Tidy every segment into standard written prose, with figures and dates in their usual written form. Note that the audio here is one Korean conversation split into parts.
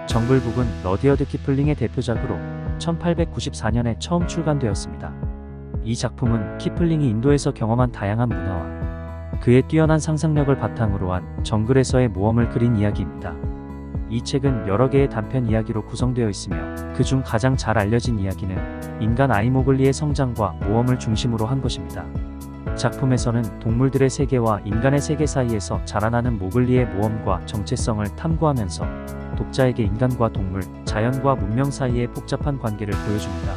정글북은 러디어드 키플링의 대표작으로 1894년에 처음 출간되었습니다. 이 작품은 키플링이 인도에서 경험한 다양한 문화와 그의 뛰어난 상상력을 바탕으로 한 정글에서의 모험을 그린 이야기입니다. 이 책은 여러 개의 단편 이야기로 구성되어 있으며 그중 가장 잘 알려진 이야기는 인간 아이 모글리의 성장과 모험을 중심으로 한 것입니다. 작품에서는 동물들의 세계와 인간의 세계 사이에서 자라나는 모글리의 모험과 정체성을 탐구하면서 독자에게 인간과 동물, 자연과 문명 사이의 복잡한 관계를 보여줍니다.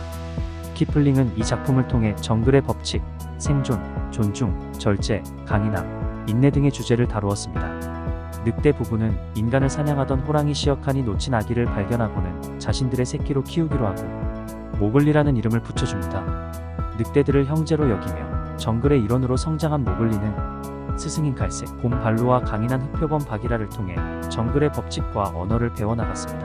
키플링은 이 작품을 통해 정글의 법칙, 생존, 존중, 절제, 강인함, 인내 등의 주제를 다루었습니다. 늑대 부부는 인간을 사냥하던 호랑이 시어칸이 놓친 아기를 발견하고는 자신들의 새끼로 키우기로 하고 모글리라는 이름을 붙여줍니다. 늑대들을 형제로 여기며 정글의 일원으로 성장한 모글리는 스승인 갈색, 곰 발로와 강인한 흑표범 바기라를 통해 정글의 법칙과 언어를 배워나갔습니다.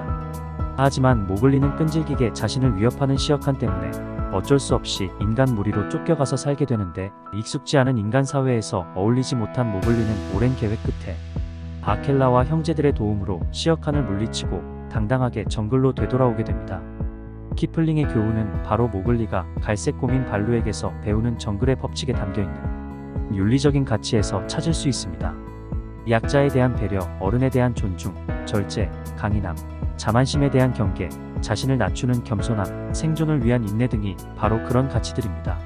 하지만 모글리는 끈질기게 자신을 위협하는 시어칸 때문에 어쩔 수 없이 인간 무리로 쫓겨가서 살게 되는데, 익숙지 않은 인간 사회에서 어울리지 못한 모글리는 오랜 계획 끝에 아켈라와 형제들의 도움으로 시어칸을 물리치고 당당하게 정글로 되돌아오게 됩니다. 키플링의 교훈은 바로 모글리가 갈색 곰인 발루에게서 배우는 정글의 법칙에 담겨있는 윤리적인 가치에서 찾을 수 있습니다. 약자에 대한 배려, 어른에 대한 존중, 절제, 강인함, 자만심에 대한 경계, 자신을 낮추는 겸손함, 생존을 위한 인내 등이 바로 그런 가치들입니다.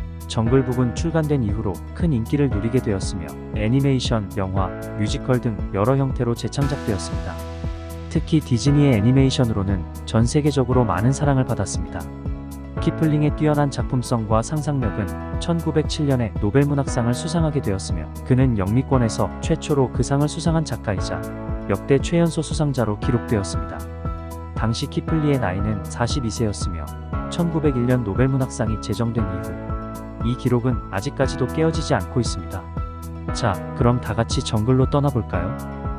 정글북은 출간된 이후로 큰 인기를 누리게 되었으며 애니메이션, 영화, 뮤지컬 등 여러 형태로 재창작되었습니다. 특히 디즈니의 애니메이션으로는 전 세계적으로 많은 사랑을 받았습니다. 키플링의 뛰어난 작품성과 상상력은 1907년에 노벨문학상을 수상하게 되었으며 그는 영미권에서 최초로 그 상을 수상한 작가이자 역대 최연소 수상자로 기록되었습니다. 당시 키플리의 나이는 42세였으며 1901년 노벨문학상이 제정된 이후 이 기록은 아직까지도 깨어지지 않고 있습니다. 자, 그럼 다같이 정글로 떠나볼까요?